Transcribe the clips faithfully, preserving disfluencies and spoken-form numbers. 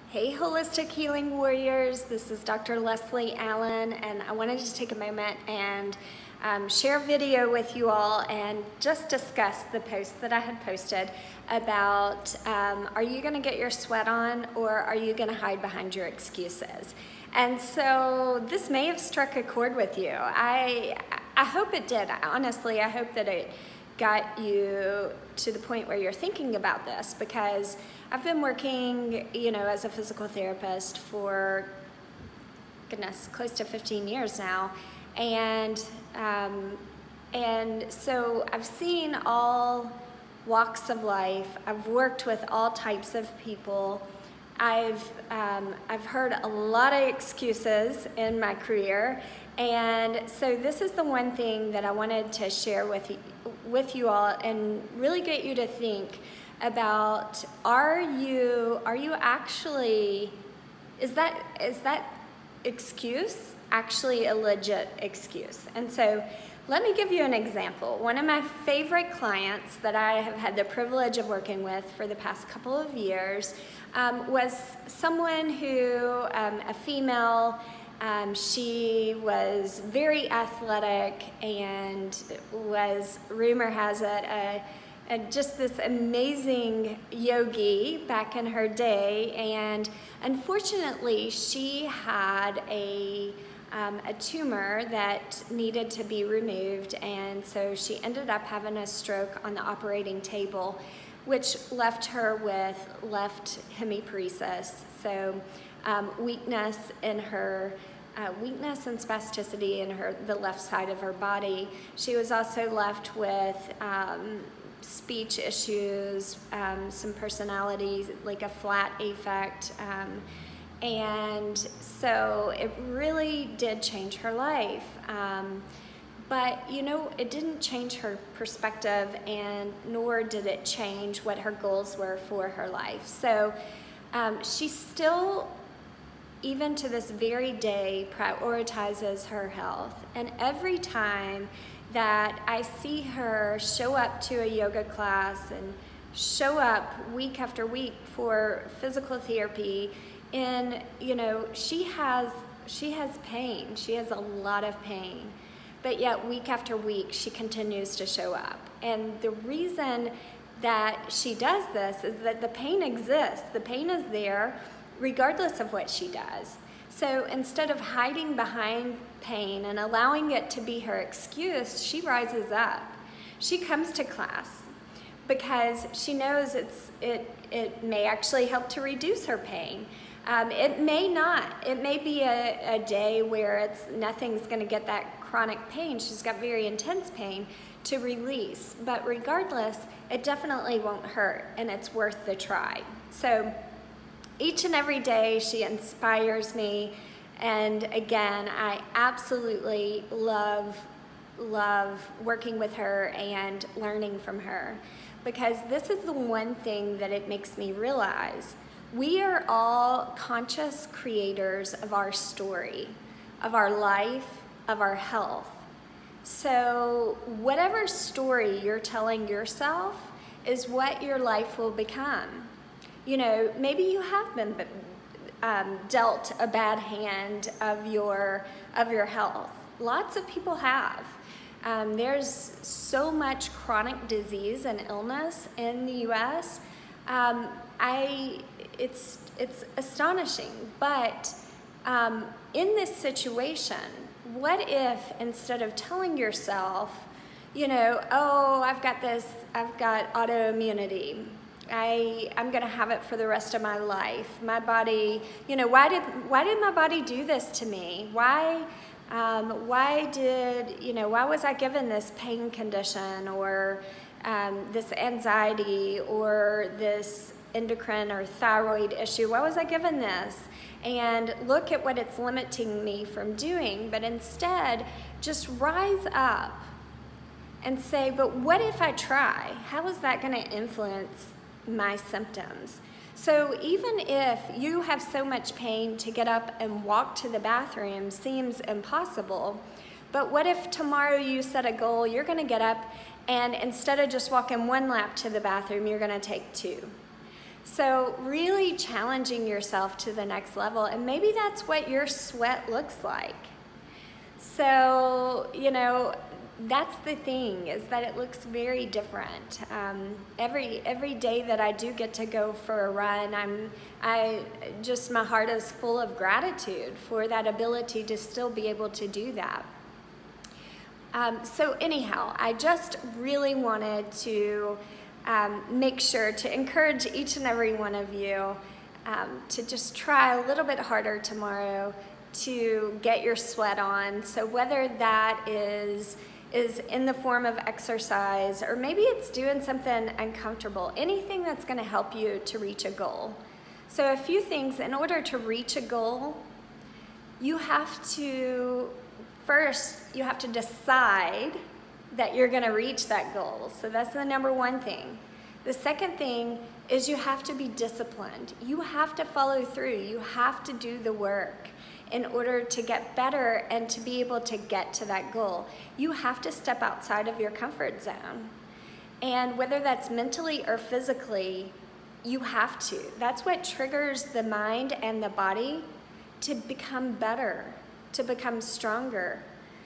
Hey Holistic Healing Warriors, this is Doctor Leslie Allen, and I wanted to take a moment and um, share a video with you all and just discuss the post that I had posted about um, are you going to get your sweat on, or are you going to hide behind your excuses? And so this may have struck a chord with you. I, I hope it did. Honestly, I hope that it got you to the point where you're thinking about this, because I've been working, you know, as a physical therapist for, goodness, close to fifteen years now, and um, and so I've seen all walks of life. I've worked with all types of people. I've um, I've heard a lot of excuses in my career, and so this is the one thing that I wanted to share with you, with you all, and really get you to think about: are you are you actually is that is that excuse actually a legit excuse? And so let me give you an example. One of my favorite clients that I have had the privilege of working with for the past couple of years um, was someone who, um, a female, um, she was very athletic and was, rumor has it, a, a, just this amazing yogi back in her day. And unfortunately, she had a Um, a tumor that needed to be removed, and so she ended up having a stroke on the operating table, which left her with left hemiparesis, so um, weakness in her uh, weakness and spasticity in her the left side of her body. She was also left with um, speech issues, um, some personality, like a flat affect. Um, And so it really did change her life. Um, but, you know, it didn't change her perspective, and nor did it change what her goals were for her life. So um, she still, even to this very day, prioritizes her health. And every time that I see her show up to a yoga class and show up week after week for physical therapy, and you know, she has she has pain. She has a lot of pain, but yet week after week she continues to show up. And the reason that she does this is that the pain exists. The pain is there regardless of what she does. So instead of hiding behind pain and allowing it to be her excuse, she rises up. She comes to class because she knows it's it it may actually help to reduce her pain. Um, it may not. It may be a, a day where it's nothing's going to get that chronic pain. She's got very intense pain to release. But regardless, it definitely won't hurt, and it's worth the try. So each and every day she inspires me. And again, I absolutely love, love working with her and learning from her, because this is the one thing that it makes me realize. We are all conscious creators of our story, of our life, of our health. So whatever story you're telling yourself is what your life will become. You know, maybe you have been um, dealt a bad hand of your, of your health. Lots of people have. Um, there's so much chronic disease and illness in the U S Um, I, it's, it's astonishing, but um, in this situation, what if instead of telling yourself, you know, oh, I've got this, I've got autoimmunity, I, I'm gonna have it for the rest of my life. My body, you know, why did, why did my body do this to me? Why, um, why did, you know, why was I given this pain condition, or um, this anxiety, or this endocrine or thyroid issue? Why was I given this? And look at what it's limiting me from doing. But instead, just rise up and say, but what if I try? How is that going to influence my symptoms? So even if you have so much pain, to get up and walk to the bathroom seems impossible, but what if tomorrow you set a goal, you're going to get up and instead of just walking one lap to the bathroom, you're going to take two? So really challenging yourself to the next level, and maybe that's what your sweat looks like. So, you know, that's the thing, is that it looks very different. Um, every every day that I do get to go for a run, I'm I just my heart is full of gratitude for that ability to still be able to do that. Um, so anyhow, I just really wanted to um, make sure to encourage each and every one of you um, to just try a little bit harder tomorrow to get your sweat on. So whether that is is in the form of exercise, or maybe it's doing something uncomfortable, anything that's going to help you to reach a goal. So a few things: in order to reach a goal, you have to, first, you have to decide that you're going to reach that goal. So that's the number one thing. The second thing is you have to be disciplined. You have to follow through. You have to do the work in order to get better and to be able to get to that goal. You have to step outside of your comfort zone. And whether that's mentally or physically, you have to. That's what triggers the mind and the body to become better, to become stronger,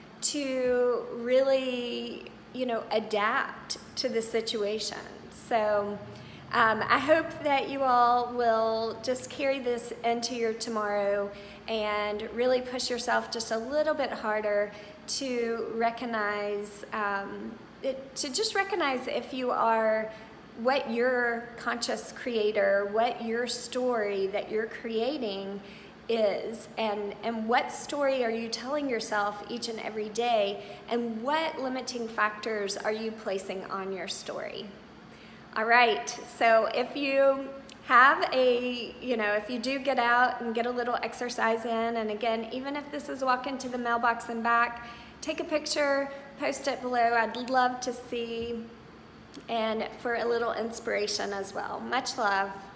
to really, you know, adapt to the situation. So um, I hope that you all will just carry this into your tomorrow and really push yourself just a little bit harder to recognize, um, it, to just recognize if you are, what your conscious creator, what your story that you're creating is, and, and what story are you telling yourself each and every day, and what limiting factors are you placing on your story. All right, so if you have a, you know, if you do get out and get a little exercise in, and again, even if this is walking to the mailbox and back, take a picture, post it below. I'd love to see, and for a little inspiration as well. Much love.